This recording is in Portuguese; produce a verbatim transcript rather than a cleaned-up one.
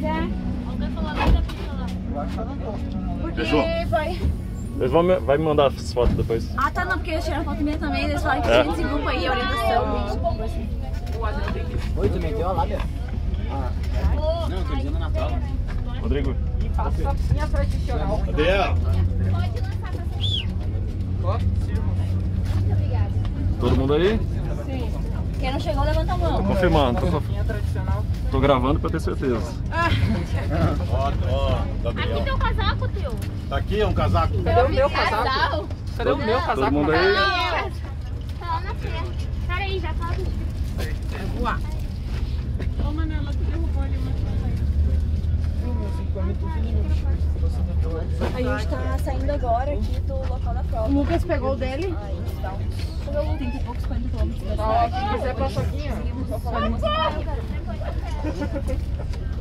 Porque Fechou? vai... Eles vão me, vai me mandar as fotos depois. Ah, tá, não, porque eles tiraram foto minha também. Eles falaram que tinha esse grupo aí, orientação. Oi, tu meteu a lábia? Ah, não, eu tô dizendo na prova. Rodrigo. E faça papinha tradicional. Cadê ela? Todo mundo aí? Sim. Quem não chegou, levanta a mão. Tô confirmando, tô, Papinha tradicional. tô gravando pra ter certeza. Ó, ó, Gabriel. Aqui tem um casaco, teu. Tá aqui, é um casaco? Cadê o meu casaco? Cadê o meu casaco? Todo mundo aí? Tá lá na frente. Pera aí, já fala. Vai voar. Ô, Manela, tu derrubou ali uma A gente tá saindo agora aqui do local da prova. O Lucas pegou o dele? Aí, então, trinta e poucos, quarenta quilômetros da Tá, cidade. se quiser paçoquinha. Seguimos, vou falar de mostrar.